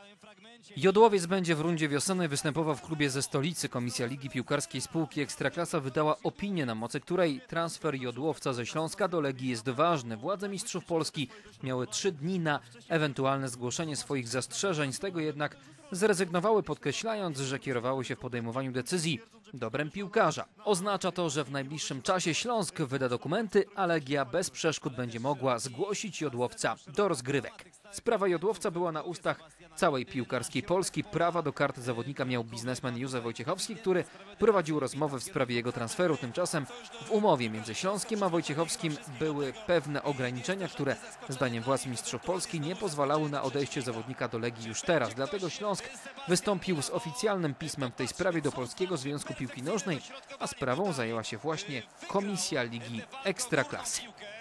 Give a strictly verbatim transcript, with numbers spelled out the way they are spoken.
Jodłowiec będzie w rundzie wiosennej występował w klubie ze stolicy. Komisja Ligi Piłkarskiej Spółki Ekstraklasa wydała opinię, na mocy której transfer jodłowca ze Śląska do Legii jest ważny. Władze mistrzów Polski miały trzy dni na ewentualne zgłoszenie swoich zastrzeżeń. Z tego jednak zrezygnowały, podkreślając, że kierowały się w podejmowaniu decyzji dobrem piłkarza. Oznacza to, że w najbliższym czasie Śląsk wyda dokumenty, a Legia bez przeszkód będzie mogła zgłosić jodłowca do rozgrywek. Sprawa jodłowca była na ustach całej piłkarskiej Polski. Prawa do karty zawodnika miał biznesmen Józef Wojciechowski, który prowadził rozmowy w sprawie jego transferu. Tymczasem w umowie między Śląskiem a Wojciechowskim były pewne ograniczenia, które zdaniem władz mistrzów Polski nie pozwalały na odejście zawodnika do Legii już teraz. Dlatego Śląsk wystąpił z oficjalnym pismem w tej sprawie do Polskiego Związku Piłki Nożnej, a sprawą zajęła się właśnie Komisja Ligi Ekstraklasy.